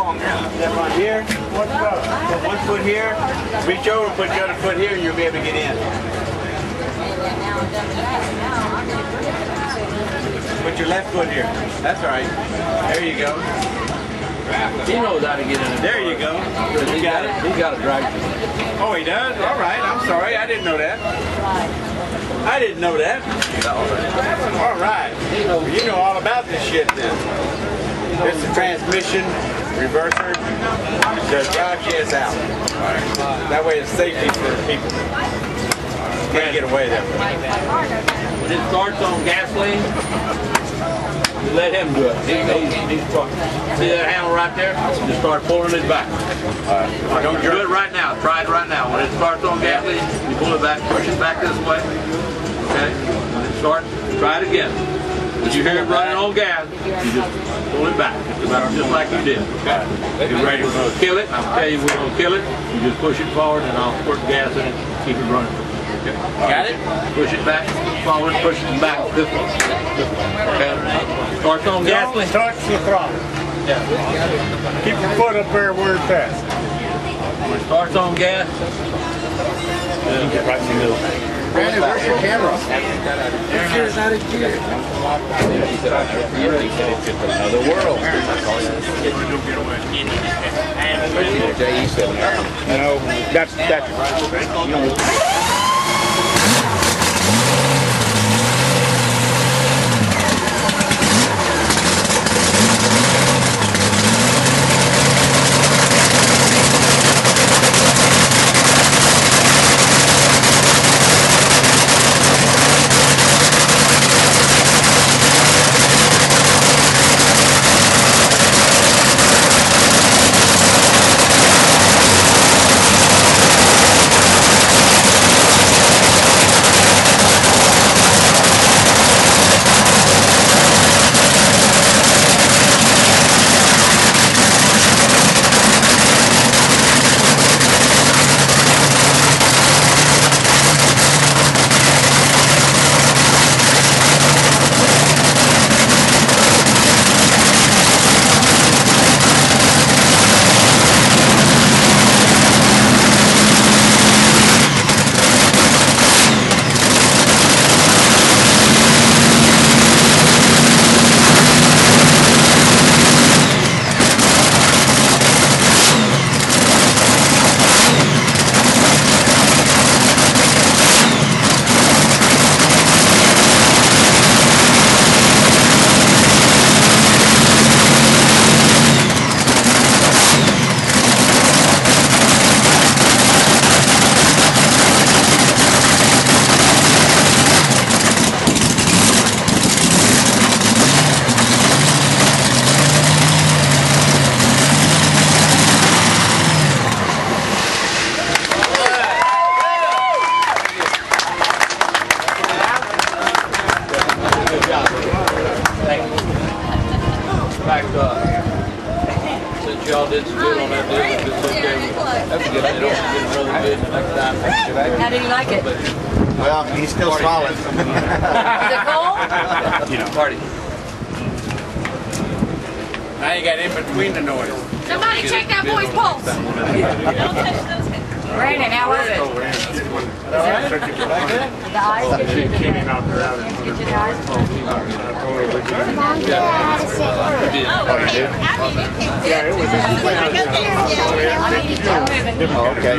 Step on here. Put one foot here. Reach over, put the other foot here, and you'll be able to get in. Put your left foot here. That's right. There you go. He knows how to get in. There you go. He got it. He got a drive. Oh, he does? All right. I'm sorry. I didn't know that. I didn't know that. All right. You know all about this shit then. This is the transmission, reverser, the drive shaft out. That way it's safety for people. Can't get away that way. When it starts on gasoline, you let him do it. He's see that handle right there? Just start pulling it back. Don't do it right now. Try it right now. When it starts on gasoline, you pull it back, push it back this way. Okay? When it starts, try it again. When you hear it running on gas, you just pull it back. Just like you did. Okay? You're ready. We're going to kill it. I'll tell you we're going to kill it. You just push it forward and I'll squirt gas in it. Keep it running. Okay. Got it? Push it back, forward, push it back this way. Okay? Starts on gasoline. Touch the throttle. Yeah. Keep your foot up there where it's at. When it starts on gas, Get right in the middle. Brandon, where's your camera? Here's out of gear. Another world. No, that's you know. Since y'all did so good on that deal, it's okay. That's good. They don't get another bid next time. How did you like it? Well, he's still smiling. Is it cold? You know, party. Now you got in between the noise. Somebody check that boy's pulse. Brandon, how was it? The eyes? Get you the eyes? Yeah, it was. Okay.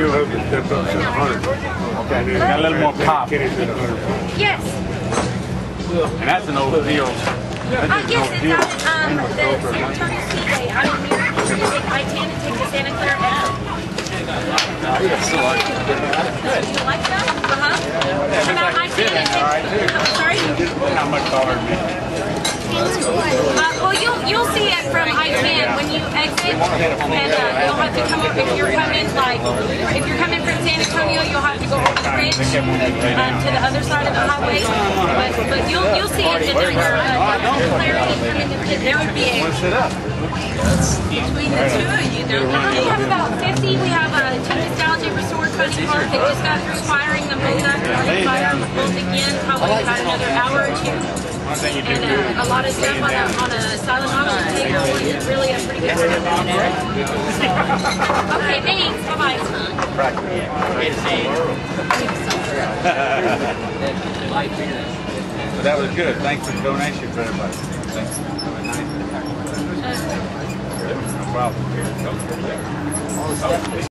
Okay, got a little more pop. Yes. And that's an old deal. Yes, it's on the San Antonio Speedway. I'm here to take I-10 and take the Santa Clara out. You like that? Come out I-10 and take, sorry? Not much taller than me. Well, you'll see it from I-10 when you exit, and you'll have to come up if you're coming from San Antonio. You'll have to go over the bridge to the other side of the highway. But you'll see it in your clarity coming to there would be a between the two of you. We have about 50. We have a Team Nostalgia Resort Fund too hard. They just got through firing them both up. They're firing them both again, probably about another hour or two. And a lot of stuff on a silent auction table is really a pretty good stuff. Okay, thanks. Bye-bye. But that was good. Thanks for the donation for everybody. Thanks. No problem.